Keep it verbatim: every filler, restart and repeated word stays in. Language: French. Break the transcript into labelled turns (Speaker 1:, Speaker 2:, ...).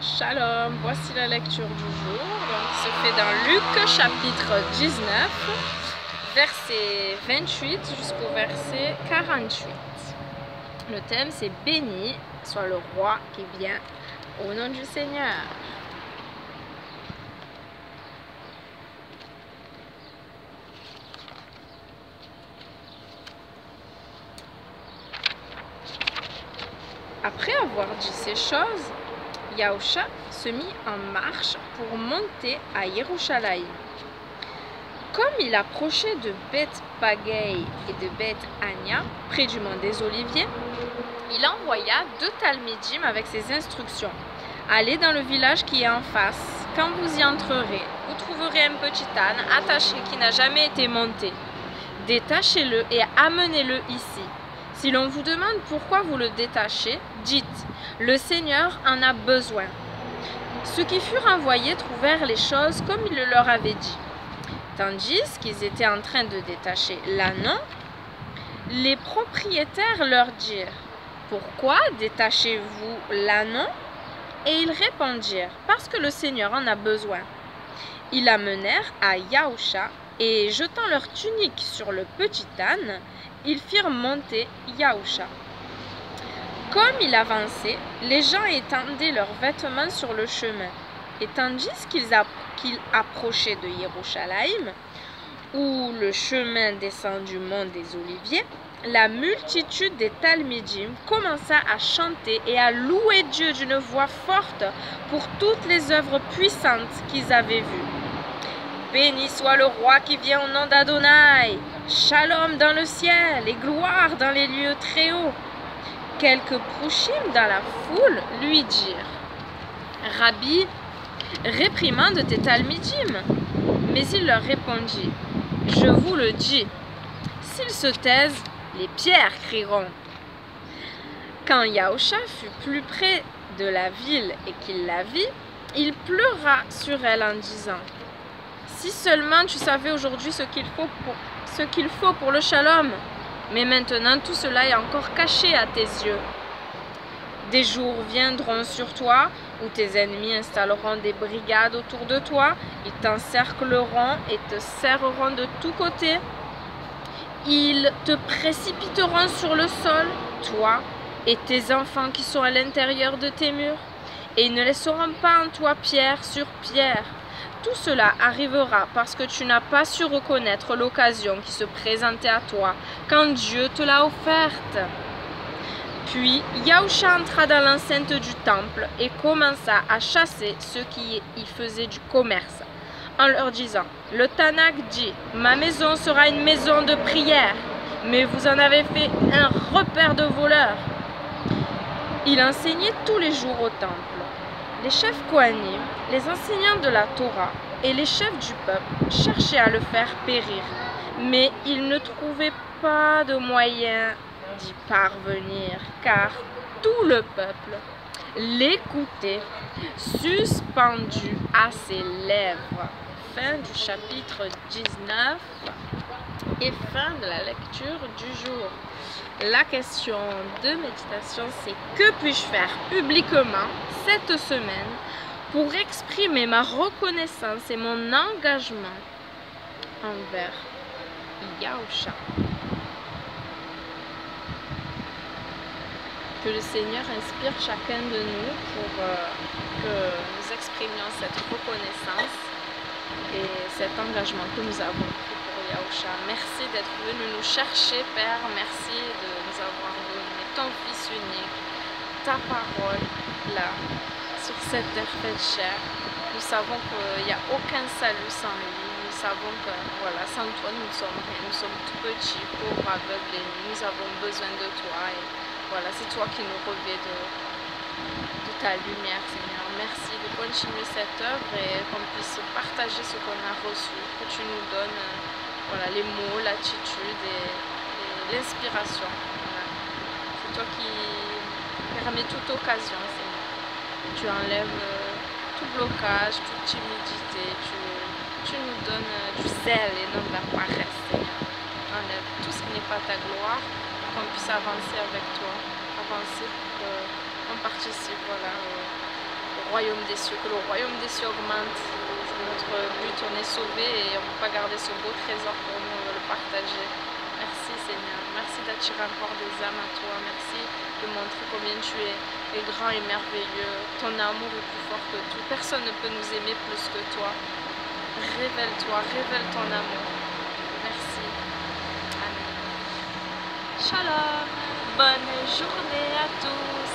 Speaker 1: Shalom, voici la lecture du jour, donc qui se fait dans Luc chapitre dix-neuf, verset vingt-huit jusqu'au verset quarante-huit. Le thème c'est béni soit le roi qui vient au nom du Seigneur. Après avoir dit ces choses, Yahusha se mit en marche pour monter à Yerushalayim. Comme il approchait de Beth-Pagay et de Beth-Ania, près du mont des Oliviers, il envoya deux talmidim avec ses instructions. Allez dans le village qui est en face. Quand vous y entrerez, vous trouverez un petit âne attaché qui n'a jamais été monté. Détachez-le et amenez-le ici. Si l'on vous demande pourquoi vous le détachez, dites « Le Seigneur en a besoin ». Ceux qui furent envoyés trouvèrent les choses comme il le leur avait dit. Tandis qu'ils étaient en train de détacher l'ânon, les propriétaires leur dirent « Pourquoi détachez-vous l'ânon » Et ils répondirent « Parce que le Seigneur en a besoin ». Ils l'amenèrent à Yahusha et jetant leur tunique sur le petit âne, ils firent monter Yahusha. Comme il avançait, les gens étendaient leurs vêtements sur le chemin. Et tandis qu'ils qu'il approchaient de Yerushalayim, où le chemin descend du mont des Oliviers, la multitude des talmidim commença à chanter et à louer Dieu d'une voix forte pour toutes les œuvres puissantes qu'ils avaient vues. Béni soit le roi qui vient au nom d'Adonai, Shalom dans le ciel et gloire dans les lieux très hauts. Quelques prouchim dans la foule lui dirent « Rabbi, réprimande tes talmidim » Mais il leur répondit « Je vous le dis, s'ils se taisent, les pierres crieront. » Quand Yahusha fut plus près de la ville et qu'il la vit, il pleura sur elle en disant « Si seulement tu savais aujourd'hui ce qu'il faut pour, ce qu'il faut pour le shalom, mais maintenant tout cela est encore caché à tes yeux. Des jours viendront sur toi où tes ennemis installeront des brigades autour de toi, ils t'encercleront et te serreront de tous côtés. Ils te précipiteront sur le sol, toi et tes enfants qui sont à l'intérieur de tes murs, et ils ne laisseront pas en toi pierre sur pierre. Tout cela arrivera parce que tu n'as pas su reconnaître l'occasion qui se présentait à toi quand Dieu te l'a offerte. Puis Yahusha entra dans l'enceinte du temple et commença à chasser ceux qui y faisaient du commerce, en leur disant « Le Tanakh dit, ma maison sera une maison de prière, mais vous en avez fait un repère de voleurs. » Il enseignait tous les jours au temple. Les chefs Kohanim, les enseignants de la Torah et les chefs du peuple cherchaient à le faire périr, mais ils ne trouvaient pas de moyen d'y parvenir, car tout le peuple l'écoutait, suspendu à ses lèvres. Fin du chapitre dix-neuf et fin de la lecture du jour. La question de méditation, c'est que puis-je faire publiquement cette semaine pour exprimer ma reconnaissance et mon engagement envers Yahusha. Que le Seigneur inspire chacun de nous pour euh, que nous exprimions cette reconnaissance et cet engagement que nous avons pris pour Yahusha. Merci d'être venu nous chercher, Père. Merci de nous avoir donné ton Fils unique, ta parole, là, sur cette terre faite chair. Nous savons qu'il n'y a aucun salut sans lui. Nous savons que, voilà, sans toi, nous ne sommes rien. Nous sommes tout petits, pauvres, aveugles, et nous avons besoin de toi. Et voilà, c'est toi qui nous revêt de, de ta lumière, Seigneur. Merci de continuer cette œuvre et qu'on puisse partager ce qu'on a reçu, que tu nous donnes euh, voilà, les mots, l'attitude et, et l'inspiration. Voilà. C'est toi qui permets toute occasion, Seigneur. Tu enlèves euh, tout blocage, toute timidité, tu, tu nous donnes euh, du zèle et non de la paresse, Seigneur. Enlève tout ce qui n'est pas ta gloire, pour qu'on puisse avancer avec toi, avancer pour qu'on participe voilà, au, au royaume des cieux, que le royaume des cieux augmente. C'est notre but, on est sauvés et on ne peut pas garder ce beau trésor pour nous, on veut le partager. Merci Seigneur, merci d'attirer encore des âmes à toi, merci de montrer combien tu es, es grand et merveilleux. Ton amour est plus fort que tout, personne ne peut nous aimer plus que toi. Révèle-toi, révèle ton amour. Merci. Amen. Shalom, bonne journée à tous.